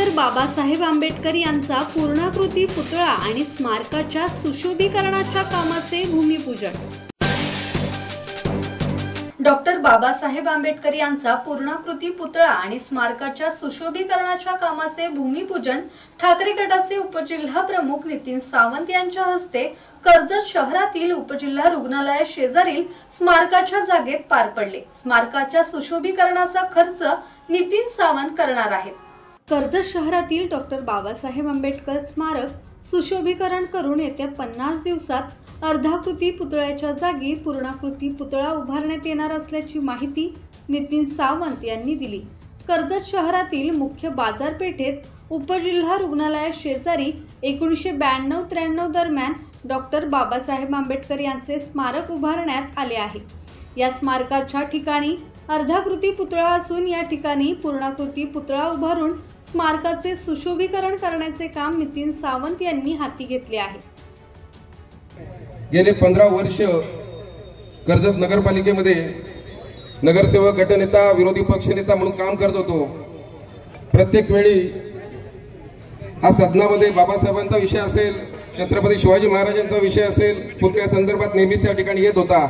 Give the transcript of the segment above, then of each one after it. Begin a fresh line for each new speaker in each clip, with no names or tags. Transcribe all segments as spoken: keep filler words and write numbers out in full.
Doctor Babasaheb Ambedkar यांचा पूर्णाकृती पुतळा आणि स्मारकाच्या सुशोभीकरणाच्या कामाचे भूमिपूजन। डॉक्टर बाबासाहेब आंबेडकर यांचा पूर्णाकृती पुतळा आणि स्मारकाच्या सुशोभीकरणाच्या कामाचे भूमिपूजन ठाकरे गटाचे उपजिल्हा प्रमुख नितीन सावंत यांच्या हस्ते कर्जत शहरातील उपजिल्हा रुग्णालया शेजारील स्मारकाच्या जागेत पार पडले। स्मारकाच्या सुशोभीकरणाचा खर्च नितीन सावंत करणार आहेत। कर्जत शहरातील डॉक्टर बाबासाहेब आंबेडकर स्मारक सुशोभीकरण करून येत्या पन्नास दिवसात अर्धाकृती पुतळ्याच्या जागी पूर्णाकृती पुतळा उभारण्यात येणार असल्याची माहिती नितीन सावंत यांनी दिली। कर्जत शहरातील मुख्य बाजारपेठेत उपजिल्हा रुग्णालया शेजारी एकोणीसशे ब्याण्णव त्र्याण्णव दरम्यान डॉक्टर बाबासाहेब आंबेडकर यांचे स्मारक उभारण्यात आले आहे। या स्मारकाच्या ठिकाणी अर्धाकृती पुतळा असून या ठिकाणी पूर्णाकृती पुतळा उभारून स्मारकाचे सुशोभीकरण करण्याचे काम नितीन सावंत यांनी हाती घेतले आहे।
गेले पंधरा वर्ष कर्जत नगरपालिकेमध्ये नगरसेवक गटनेता विरोधी पक्षनेता म्हणून काम करत होतो। प्रत्येक वेळी हा सदनामध्ये बाबासाहेबांचा विषय असेल, छत्रपती शिवाजी महाराजांचा विषय असेल, पुतळ्या संदर्भात नेहमीच त्या ठिकाणी येत होता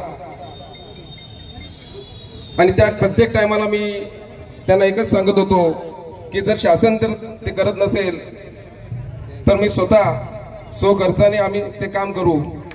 आणि त्या प्रत्येक टायमाला मी त्यांना एकच सांगत होतो की जर शासन तर ते करत नसेल तर मी स्वतः सो खर्चाने आम्ही ते काम करू।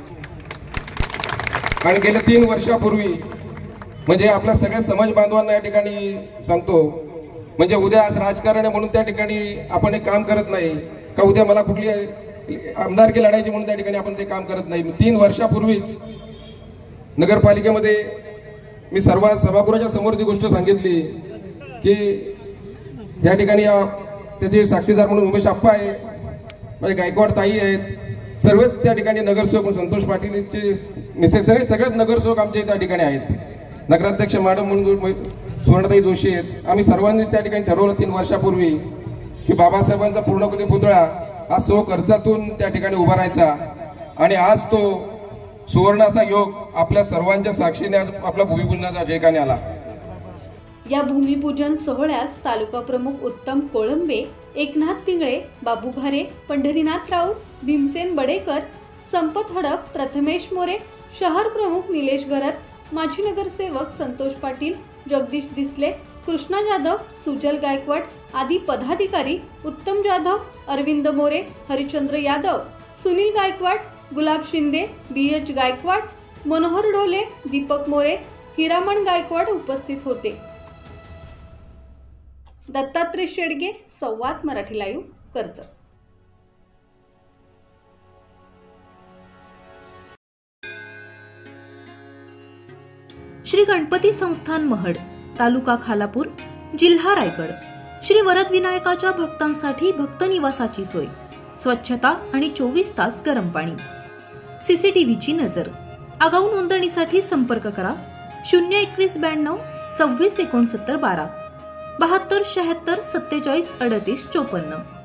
आणि गेल्या तीन वर्षापूर्वी म्हणजे आपल्या सगळ्या समाज बांधवांना या ठिकाणी सांगतो, म्हणजे उद्या आज राजकारण आहे म्हणून त्या ठिकाणी आपण हे काम करत नाही का, उद्या मला कुठली आमदारकी लढायची म्हणून त्या ठिकाणी आपण ते काम करत नाही। तीन वर्षापूर्वीच नगरपालिकेमध्ये मी सर्व सभागृहाच्या समोर ती गोष्ट सांगितली की या ठिकाणी त्याचे साक्षीदार म्हणून उमेश आप्पा आहे, म्हणजे गायकवाड ताई आहेत, सर्वच त्या ठिकाणी नगरसेवक संतोष पाटीलचे मिसेस आहे, सगळेच नगरसेवक आमच्या त्या ठिकाणी आहेत, नगराध्यक्ष मॅडम म्हणून सुवर्णताई जोशी आहेत। आम्ही सर्वांनीच त्या ठिकाणी ठरवलं तीन वर्षापूर्वी की बाबासाहेबांचा पूर्णाकृती पुतळा हा सो खर्चातून त्या ठिकाणी उभारायचा आणि आज तो सुवर्ण असा योग आपल्या सर्वांच्या साक्षीने आज आपला भूमिपूजनाचा ठिकाणी आला।
या भूमिपूजन सोहळ्यास तालुका प्रमुख उत्तम कोळंबे, एकनाथ पिंगळे, बाबू भारे, पंढरीनाथ राऊत, भीमसेन बडेकर, संपत हडप, प्रथमेश मोरे, शहर प्रमुख निलेश गरत, माजी नगरसेवक संतोष पाटील, जगदीश दिसले, कृष्णा जाधव, सुजल गायकवाड आदी पदाधिकारी, उत्तम जाधव, अरविंद मोरे, हरिचंद्र यादव, सुनील गायकवाड, गुलाब शिंदे, बी एच गायकवाड, मनोहर ढोले, दीपक मोरे, हिरामण गायकवाड उपस्थित होते। दत्तात्रय शेडगे, संवाद मराठी लाईव्ह, कर्जत।
श्री गणपती संस्थान महड, तालुका खालापूर, जिल्हा रायगड। श्री वरद विनायकाच्या भक्तांसाठी भक्त निवासाची सोय, स्वच्छता आणि चोवीस तास गरम पाणी, सीसीटीव्हीची नजर। आगाऊ नोंदणीसाठी संपर्क करा शून्य एकवीस ब्याण्णव सव्वीस एकोणसत्तर बारा बहात्तर शहात्तर सत्तेचाळीस अडतीस चोपन्न।